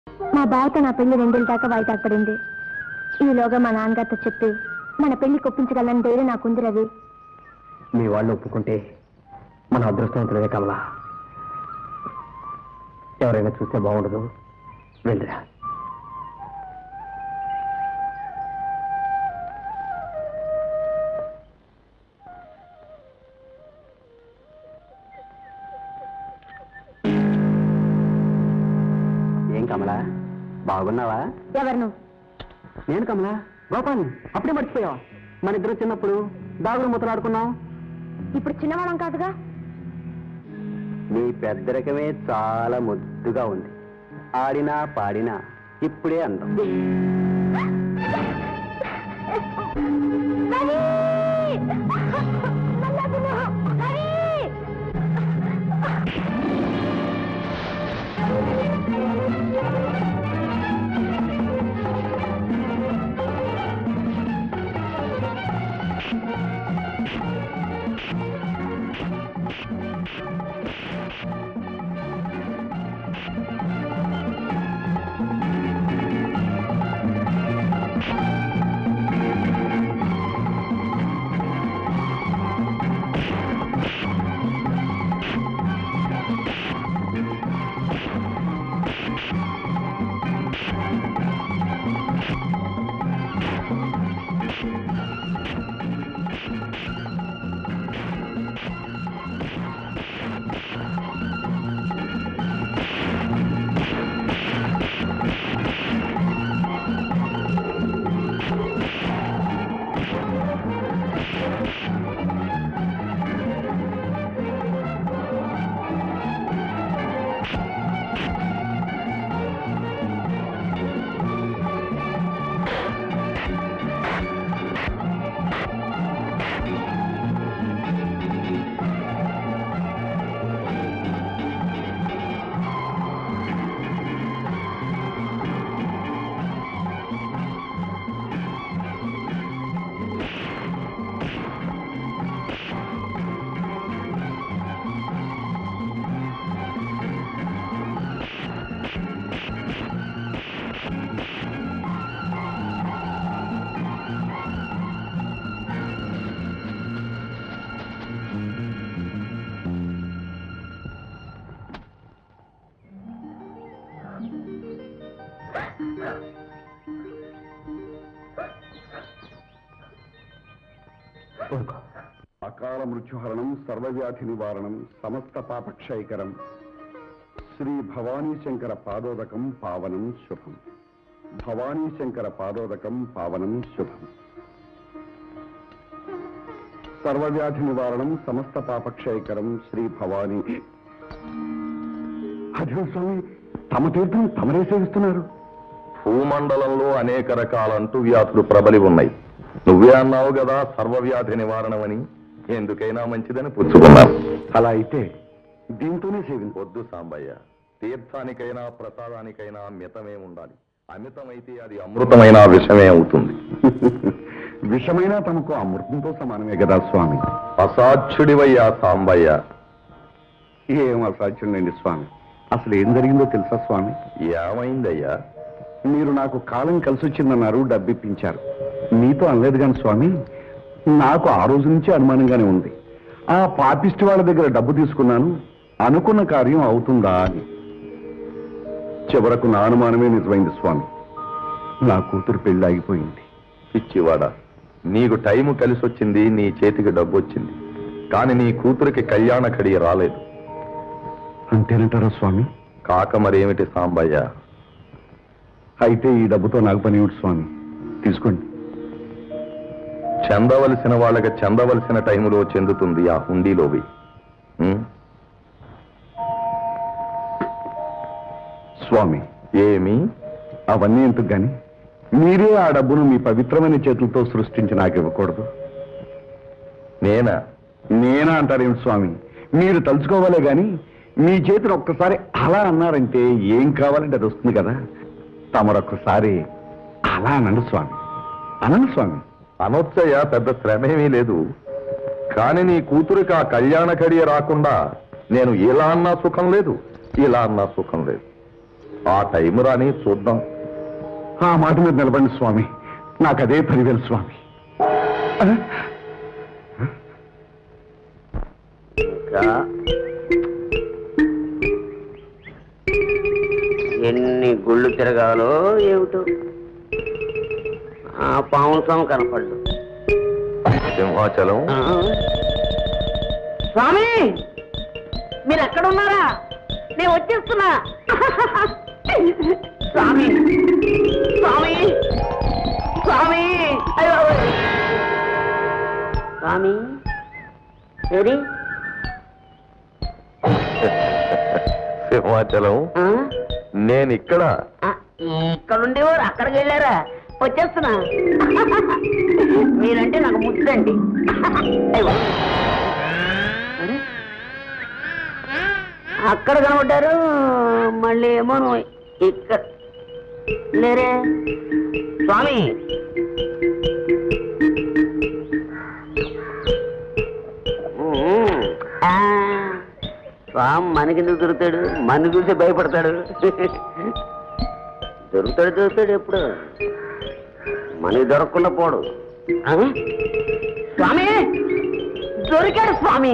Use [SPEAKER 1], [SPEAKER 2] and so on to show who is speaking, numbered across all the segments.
[SPEAKER 1] మా బావతో నా పెళ్లి 2 ఏళ్ళ దాకా వాయిదా పడింది. ఈలోగా మా నాన్నగారితో చెప్పి మన పెళ్లి కొప్పించగలని ధైర్యం నాకుంది రవి.
[SPEAKER 2] మీ వాళ్ళు ఒప్పుకుంటే మన అదృష్టవంతులే కమలా. ఎవరైనా చూస్తే బాగుండదు. వెళ్ళరా. ఏం కమలా, బాగున్నావా?
[SPEAKER 1] ఎవరు నువ్వు?
[SPEAKER 2] నేను కమలా, గోపాల్. అప్పుడే మర్చిపోయావా? మన ఇద్దరు చిన్నప్పుడు దాగుడు మూతలు ఆడుకున్నాం.
[SPEAKER 1] ఇప్పుడు చిన్నవాళ్ళం కాదుగా.
[SPEAKER 2] నీ పెద్దరికమే చాలా ముద్దుగా ఉంది. ఆడినా పాడినా ఇప్పుడే అందం.
[SPEAKER 3] అకాల మృత్యుహరణం, సర్వవ్యాధి నివారణం, సమస్త పాపక్షయకరం, శ్రీ భవానీ శంకర పాదోదకం పావనం శుభం. భవానీ శంకర పాదోదకం పావనం శుభం. సర్వవ్యాధి నివారణం, సమస్త పాపక్షయకరం, శ్రీ భవానీ. అదే స్వామి, తమ తీర్థం తమరే సేవిస్తున్నారు.
[SPEAKER 4] భూమండలంలో అనేక రకాల అంటువ్యాధులు ప్రబలి ఉన్నాయి. నువ్వే అన్నావు కదా సర్వవ్యాధి నివారణమని. ఎందుకైనా మంచిదని పుచ్చుకున్నాను.
[SPEAKER 3] అలా అయితే దీంతోనే సేవించు.
[SPEAKER 4] వద్దు సాంబయ్య, తీర్థానికైనా ప్రసాదానికైనా మితమే ఉండాలి. అమితమైతే అది అమృతమైన విషమే అవుతుంది.
[SPEAKER 3] విషమైనా తమకు అమృతంతో సమానమే కదా స్వామి.
[SPEAKER 4] అసాధ్యుడివయ్యా సాంబయ్య.
[SPEAKER 3] ఏం అసాధ్యం లేండి స్వామి. అసలు ఏం జరిగిందో తెలుసా స్వామి?
[SPEAKER 4] ఏమైందయ్యా?
[SPEAKER 3] మీరు నాకు కాలం కలిసి వచ్చిందన్నారు, డబ్బిప్పించారు. మీతో అనలేదు కానీ స్వామి, నాకు ఆ రోజు నుంచి అనుమానంగానే ఉంది. ఆ పాపిష్టి వాళ్ళ దగ్గర డబ్బు తీసుకున్నాను, అనుకున్న కార్యం అవుతుందా అని. చివరకు నా అనుమానమే నిజమైంది స్వామి. నా కూతురు పెళ్లి ఆగిపోయింది.
[SPEAKER 4] పిచ్చివాడా, నీకు టైము కలిసి వచ్చింది, నీ చేతికి డబ్బు వచ్చింది, కానీ నీ కూతురికి కళ్యాణ కడియ రాలేదు.
[SPEAKER 3] అంతేనంటారా స్వామి?
[SPEAKER 4] కాక మరేమిటి సాంబయ్య?
[SPEAKER 3] అయితే ఈ డబ్బుతో నాకు పని ఏమిటి స్వామి? తీసుకోండి.
[SPEAKER 4] చెందవలసిన వాళ్ళకి చెందవలసిన టైములో చెందుతుంది ఆ హుండీలోవి.
[SPEAKER 3] స్వామి,
[SPEAKER 4] ఏమి?
[SPEAKER 3] అవన్నీ ఎందుకు గాని మీరే ఆ డబ్బును మీ పవిత్రమైన చేతులతో సృష్టించి నాకు ఇవ్వకూడదు. నేనా అంటారేమిటి స్వామి? మీరు తలుచుకోవాలే గాని మీ చేతిని ఒక్కసారి అలా అన్నారంటే ఏం కావాలంటే అది వస్తుంది కదా. తమరొక్కసారి అలా అనండి స్వామి, అనండి స్వామి.
[SPEAKER 4] అనొచ్చయ్యా, పెద్ద శ్రమేమీ లేదు. కానీ నీ కూతురికి ఆ కళ్యాణ కడియ రాకుండా నేను ఇలా అన్నా సుఖం లేదు, ఇలా అన్నా సుఖం లేదు. ఆ టైం రాని చూద్దాం.
[SPEAKER 3] ఆ మాట మీద నిలబండి స్వామి, నాకదే 10,000 స్వామి.
[SPEAKER 5] ఇంకా ఎన్ని గుళ్ళు తిరగాలో ఏమిటో ఆ పావుల స్వామి కనపడ్డు.
[SPEAKER 4] సింహాచలం
[SPEAKER 5] స్వామి మీరు ఎక్కడ ఉన్నారా? నేను వచ్చేస్తున్నా. స్వామి స్వామి స్వామి అయ్యో స్వామి సరే
[SPEAKER 4] సింహాచలం నేను ఇక్కడ.
[SPEAKER 5] ఇక్కడుండేవారు అక్కడికి వెళ్ళారా? వచ్చేస్తున్నా. మీరంటే నాకు ముద్దండి. అక్కడ కనబడ్డారు, మళ్ళీ ఏమో ఇక్కడ లేరే. స్వామి స్వామి మనకెందుకు దొరుకుతాడు? మన చూసి భయపడతాడు. దొరుకుతాడు ఎప్పుడు, మనకి దొరకకుండా పోడు. స్వామి దొరికాడు స్వామి.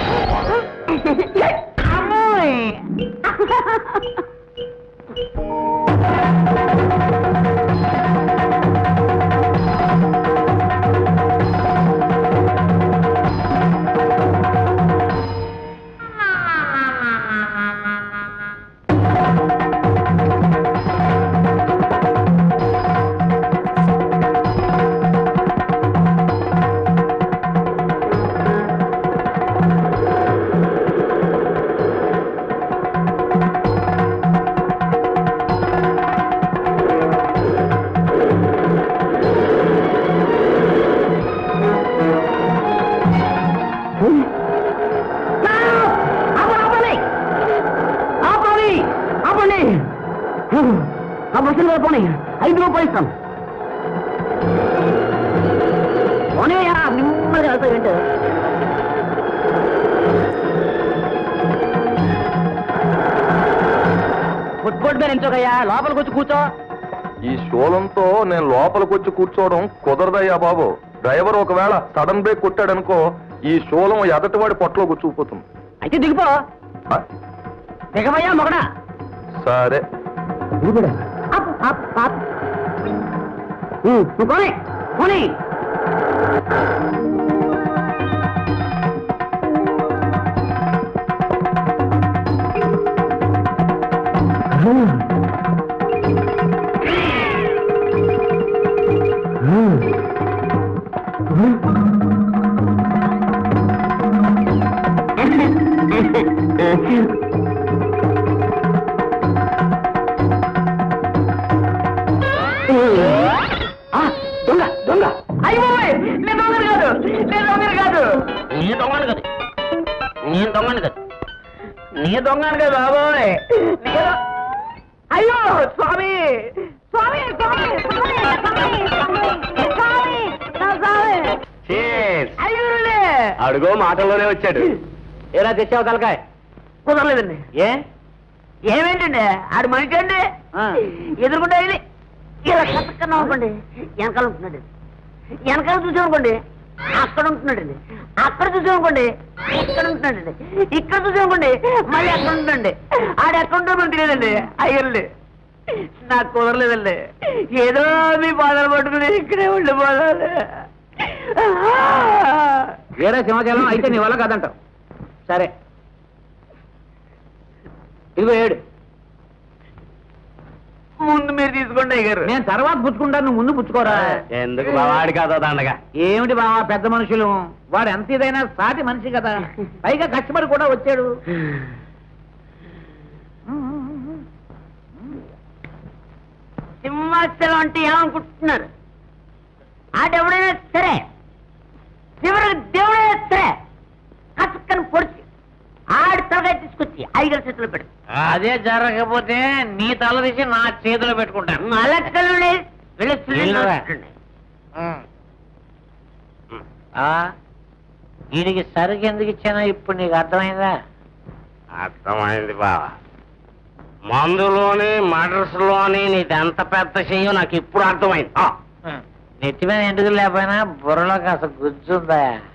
[SPEAKER 5] ఆ బస్సులు పోనీ 5 రూపాయలు ఇస్తాం. పోనీయా మిమ్మల్ని వెళ్తాయి ఏంటో. ఫుట్బోర్డ్ మీద ఎంచోకయ్యా, లోపలికి వచ్చి కూర్చో.
[SPEAKER 4] ఈ శూలంతో నేను లోపలికి వచ్చి కూర్చోవడం కుదరదయ్యా బాబు. డ్రైవర్ ఒకవేళ సడన్ బ్రేక్ కొట్టాడనుకో, ఈ శూలం ఎదటివాడి పొట్టలో కూర్చుకుపోతుంది.
[SPEAKER 5] అయితే దిగిపో. దిగబయ్యా మొగడా.
[SPEAKER 4] సరే
[SPEAKER 5] పోనీ పోనీ. దొంగ దొంగ. అయ్యో నేను దొంగను కాదు, నేను దొంగను కాదు. నీ దొంగను కాదు, నేను దొంగను కాదు, నీ దొంగను కాదు బాబోయ్. అయ్యో స్వామి స్వామి స్వామి
[SPEAKER 2] అడుగో మాటల్లోనే వచ్చాడు.
[SPEAKER 5] ఎలా తెచ్చావు తలకాయ? కుదరలేదండి. ఏమేంటండి ఆడు మనిషి అండి. ఎదురుకుంటే ఇది ఇలా కన్నా అనుకోండి, వెనకాల ఉంటున్నాడు. వెనకాల చూసామనుకోండి అక్కడ ఉంటున్నాడండి. అక్కడ చూసామనుకోండి ఇక్కడ ఉంటున్నాడండి. ఇక్కడ చూసామనుకోండి మళ్ళీ అక్కడ ఉంటుందండి. ఆడు ఎక్కడ ఉంటుందో మనకు తెలియదండి. అయ్యండి నాకు కుదరలేదండి. ఏదో మీ బాధలు పట్టుకుని ఇక్కడే ఉండిపోదాలి.
[SPEAKER 2] వేరే సింహాచలం అయితే నీ వల్ల కాదంటావు. సరే ఇదిగో 7.
[SPEAKER 5] ముందు మీరు తీసుకోండి అయ్యారు.
[SPEAKER 2] నేను తర్వాత పుచ్చుకుంటాను, నువ్వు ముందు పుచ్చుకోరా.
[SPEAKER 5] ఎందుకు వాడి కాదో దండగా.
[SPEAKER 2] ఏమిటి బావా పెద్ద మనుషులు, వాడు ఎంత ఇదైనా సాటి మనిషి కదా, పైగా కష్టపడి కూడా వచ్చాడు.
[SPEAKER 5] సింహాచలం అంటే ఏమనుకుంటున్నారు? ఆడెవడైనా సరే, చివరికి దేవుడైనా సరే కసుక్కని పొడిచి ఆడి తలగా తీసుకొచ్చి 5 చేతులు పెడు.
[SPEAKER 2] అదే జరగకపోతే నీ తల తీసి నా చేతిలో పెట్టుకుంటాను.
[SPEAKER 5] అలక్కలు
[SPEAKER 2] వీడికి సరుకు ఎందుకు ఇచ్చానో ఇప్పుడు నీకు అర్థమైందా?
[SPEAKER 6] అర్థమైంది బావా.
[SPEAKER 5] మందులోని మర్డర్స్ లోని నీది ఎంత పెద్ద చెయ్యో నాకు ఇప్పుడు అర్థమైంది. నెత్తి మీద ఎందుకు లేకపోయినా బుర్రలో కాస్త గుజ్జుందా?